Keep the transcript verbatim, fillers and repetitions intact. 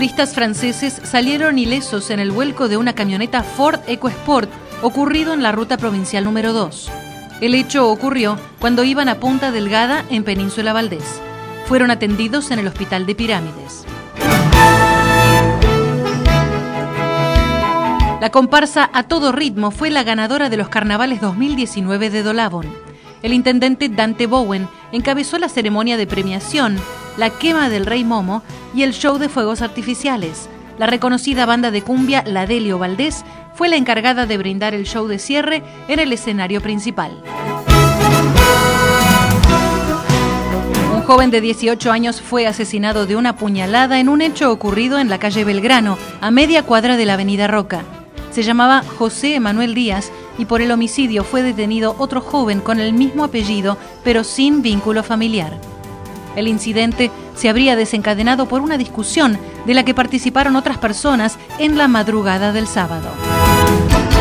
motoristas franceses salieron ilesos en el vuelco de una camioneta Ford EcoSport ocurrido en la ruta provincial número dos. El hecho ocurrió cuando iban a Punta Delgada, en Península Valdés. Fueron atendidos en el hospital de Pirámides. La comparsa A Todo Ritmo fue la ganadora de los carnavales dos mil diecinueve de Dolabón. El intendente Dante Bowen encabezó la ceremonia de premiación, la quema del Rey Momo y el show de fuegos artificiales. La reconocida banda de cumbia La Delio Valdés fue la encargada de brindar el show de cierre en el escenario principal. Un joven de dieciocho años fue asesinado de una puñalada en un hecho ocurrido en la calle Belgrano, a media cuadra de la avenida Roca. Se llamaba José Emanuel Díaz y por el homicidio fue detenido otro joven con el mismo apellido, pero sin vínculo familiar. El incidente se habría desencadenado por una discusión de la que participaron otras personas en la madrugada del sábado.